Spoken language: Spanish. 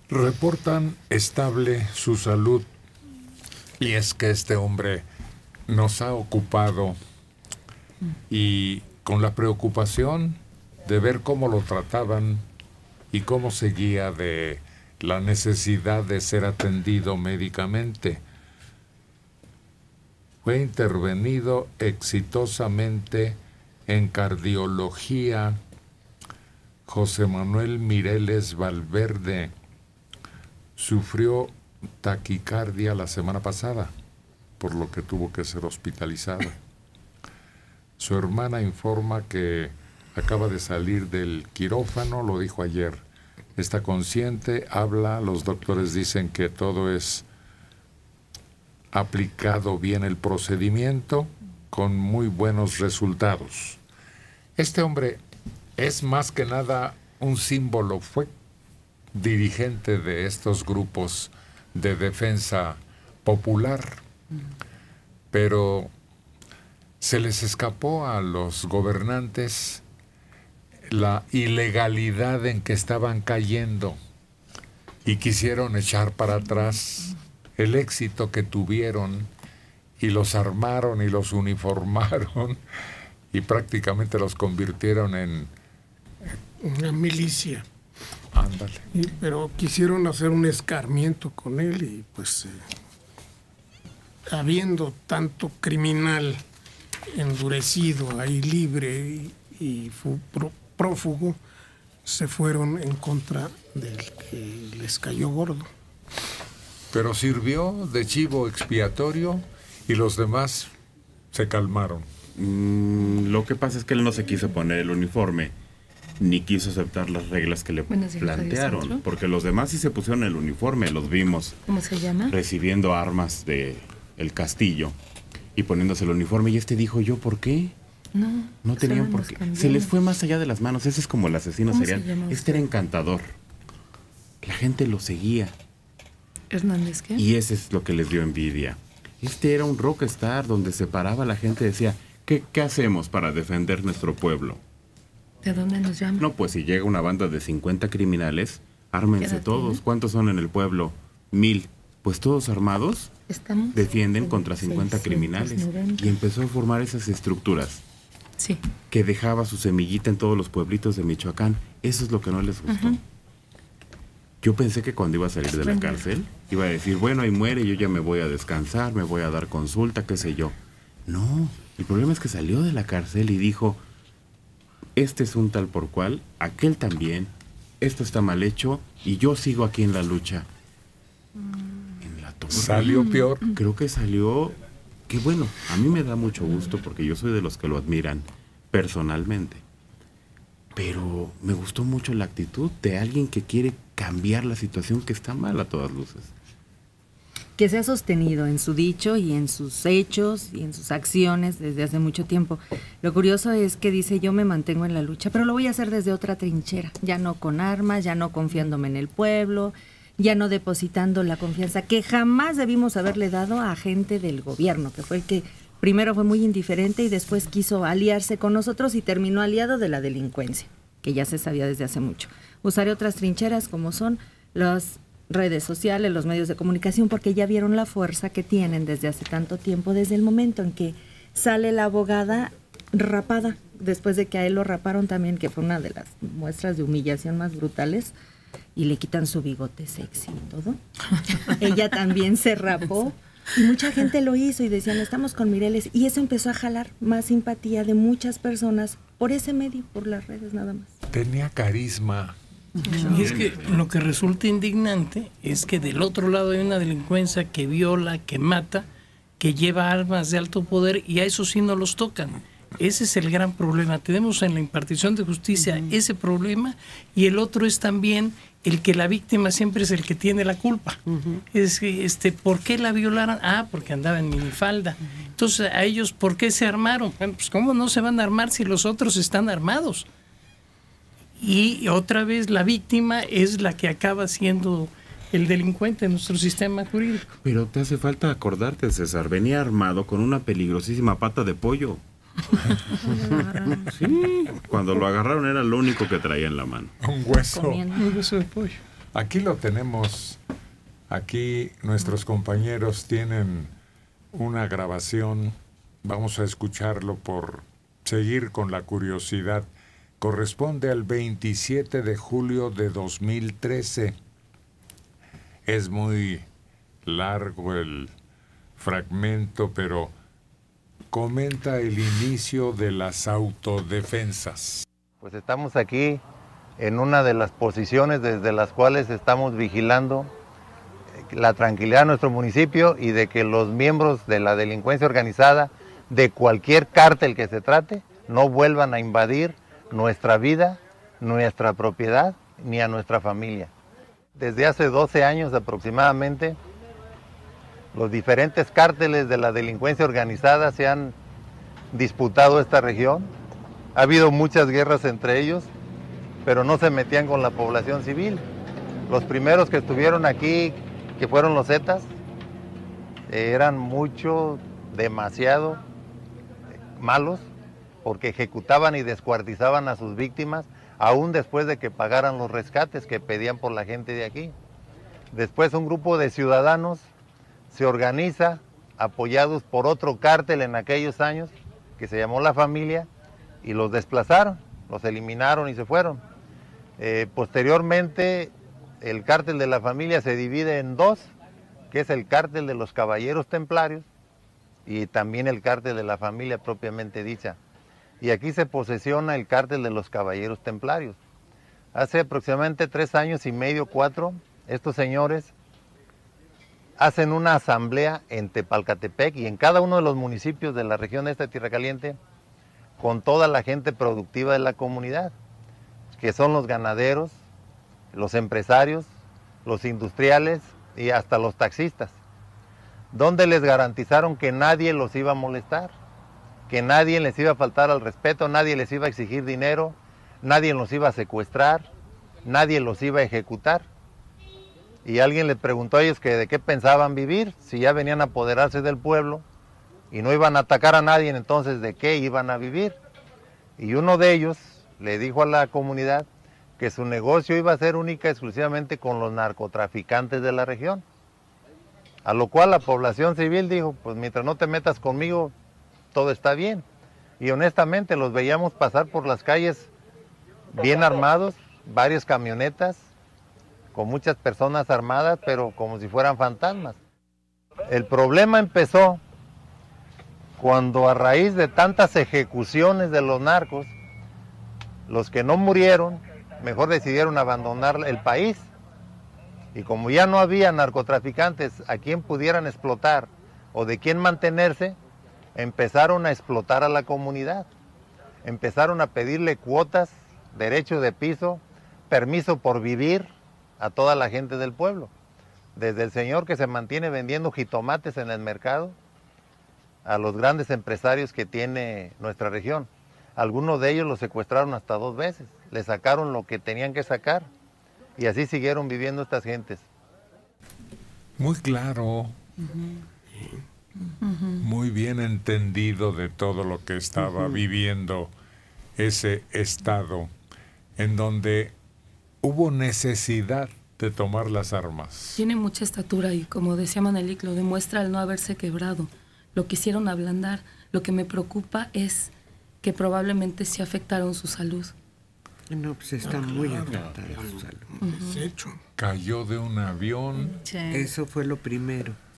Reportan estable su salud, y es que este hombre nos ha ocupado, y con la preocupación de ver cómo lo trataban y cómo seguía de la necesidad de ser atendido médicamente. Fue intervenido exitosamente en cardiología José Manuel Mireles Valverde. Sufrió taquicardia la semana pasada, por lo que tuvo que ser hospitalizado. Su hermana informa que acaba de salir del quirófano, lo dijo ayer. Está consciente, habla, los doctores dicen que todo es aplicado bien el procedimiento, con muy buenos resultados. Este hombre es más que nada un símbolo, fue dirigente de estos grupos de defensa popular, pero se les escapó a los gobernantes la ilegalidad en que estaban cayendo y quisieron echar para atrás el éxito que tuvieron y los armaron y los uniformaron y prácticamente los convirtieron en una milicia. Ándale. Pero quisieron hacer un escarmiento con él y pues habiendo tanto criminal endurecido ahí libre y prófugo, se fueron en contra del que les cayó gordo. Pero sirvió de chivo expiatorio y los demás se calmaron. Lo que pasa es que él no se quiso poner el uniforme ni quiso aceptar las reglas que le plantearon, porque los demás sí se pusieron el uniforme, los vimos. ¿Cómo se llama? Recibiendo armas de el castillo y poniéndose el uniforme, y este dijo, ¿yo por qué? No tenían por qué. Se les fue más allá de las manos. Ese es como el asesino serial. Este era encantador. La gente lo seguía. ¿Hernández qué? Y ese es lo que les dio envidia. Este era un rockstar donde se paraba la gente y decía, ¿qué hacemos para defender nuestro pueblo? ¿De dónde nos llaman? No, pues si llega una banda de 50 criminales, ármense todos. ¿Cuántos son en el pueblo? 1000. Pues todos armados defienden contra 50 criminales. Y empezó a formar esas estructuras. Sí. Que dejaba su semillita en todos los pueblitos de Michoacán. Eso es lo que no les gustó. Yo pensé que cuando iba a salir de la cárcel, iba a decir, bueno, ahí muere, yo ya me voy a descansar, me voy a dar consulta, qué sé yo. No, el problema es que salió de la cárcel y dijo, este es un tal por cual, aquel también, esto está mal hecho y yo sigo aquí en la lucha. En la torre. ¿Salió peor? Creo que salió, que bueno, a mí me da mucho gusto porque yo soy de los que lo admiran personalmente. Pero me gustó mucho la actitud de alguien que quiere cambiar la situación que está mal a todas luces. Que se ha sostenido en su dicho y en sus hechos y en sus acciones desde hace mucho tiempo. Lo curioso es que dice, yo me mantengo en la lucha, pero lo voy a hacer desde otra trinchera, ya no con armas, ya no confiándome en el pueblo, ya no depositando la confianza que jamás debimos haberle dado a gente del gobierno, que fue el que primero fue muy indiferente y después quiso aliarse con nosotros y terminó aliado de la delincuencia, que ya se sabía desde hace mucho. Usaré otras trincheras como son las redes sociales, los medios de comunicación, porque ya vieron la fuerza que tienen desde hace tanto tiempo, desde el momento en que sale la abogada rapada, después de que a él lo raparon también, que fue una de las muestras de humillación más brutales, y le quitan su bigote sexy y todo. Ella también se rapó, y mucha gente lo hizo, y decían, estamos con Mireles, y eso empezó a jalar más simpatía de muchas personas por ese medio, por las redes nada más. Tenía carisma. Y es que lo que resulta indignante es que del otro lado hay una delincuencia que viola, que mata, que lleva armas de alto poder y a eso sí no los tocan. Ese es el gran problema. Tenemos en la impartición de justicia ese problema y el otro es también el que la víctima siempre es el que tiene la culpa. Es que, ¿por qué la violaron? Ah, porque andaba en minifalda. Entonces, a ellos, ¿por qué se armaron? Bueno, pues ¿cómo no se van a armar si los otros están armados? Y otra vez la víctima es la que acaba siendo el delincuente en nuestro sistema jurídico. Pero te hace falta acordarte, César, venía armado con una peligrosísima pata de pollo. Sí, cuando lo agarraron era lo único que traía en la mano. Un hueso. Un hueso de pollo. Aquí lo tenemos. Aquí nuestros compañeros tienen una grabación. Vamos a escucharlo por seguir con la curiosidad. Corresponde al 27 de julio de 2013. Es muy largo el fragmento, pero comenta el inicio de las autodefensas. Pues estamos aquí en una de las posiciones desde las cuales estamos vigilando la tranquilidad de nuestro municipio y de que los miembros de la delincuencia organizada, de cualquier cártel que se trate, no vuelvan a invadir nuestra vida, nuestra propiedad, ni a nuestra familia. Desde hace 12 años aproximadamente, los diferentes cárteles de la delincuencia organizada se han disputado esta región. Ha habido muchas guerras entre ellos, pero no se metían con la población civil. Los primeros que estuvieron aquí, que fueron los Zetas, eran demasiado malos, porque ejecutaban y descuartizaban a sus víctimas, aún después de que pagaran los rescates que pedían por la gente de aquí. Después un grupo de ciudadanos se organiza, apoyados por otro cártel en aquellos años, que se llamó La Familia, y los desplazaron, los eliminaron y se fueron. Posteriormente, el cártel de La Familia se divide en dos, que es el cártel de los Caballeros Templarios y también el cártel de La Familia propiamente dicha. Y aquí se posesiona el cártel de los Caballeros Templarios. Hace aproximadamente 3 años y medio, 4, estos señores hacen una asamblea en Tepalcatepec y en cada uno de los municipios de la región de Tierra Caliente con toda la gente productiva de la comunidad, que son los ganaderos, los empresarios, los industriales y hasta los taxistas, donde les garantizaron que nadie los iba a molestar, que nadie les iba a faltar al respeto, nadie les iba a exigir dinero, nadie los iba a secuestrar, nadie los iba a ejecutar. Y alguien les preguntó a ellos que de qué pensaban vivir, si ya venían a apoderarse del pueblo y no iban a atacar a nadie, entonces ¿de qué iban a vivir? Y uno de ellos le dijo a la comunidad que su negocio iba a ser única y exclusivamente con los narcotraficantes de la región. A lo cual la población civil dijo, pues mientras no te metas conmigo, todo está bien. Y honestamente los veíamos pasar por las calles bien armados, varias camionetas, con muchas personas armadas, pero como si fueran fantasmas. El problema empezó cuando a raíz de tantas ejecuciones de los narcos, los que no murieron, mejor decidieron abandonar el país. Y como ya no había narcotraficantes a quien pudieran explotar o de quien mantenerse, empezaron a explotar a la comunidad. Empezaron a pedirle cuotas, derecho de piso, permiso por vivir a toda la gente del pueblo. Desde el señor que se mantiene vendiendo jitomates en el mercado, a los grandes empresarios que tiene nuestra región. Algunos de ellos los secuestraron hasta 2 veces, le sacaron lo que tenían que sacar y así siguieron viviendo estas gentes. Muy claro, muy bien entendido de todo lo que estaba viviendo ese estado en donde hubo necesidad de tomar las armas. Tiene mucha estatura y como decía Manelik, lo demuestra al no haberse quebrado. Lo quisieron ablandar. Lo que me preocupa es que probablemente sí afectaron su salud. No, pues está muy afectada su salud. Cayó de un avión. Sí. Eso fue lo primero.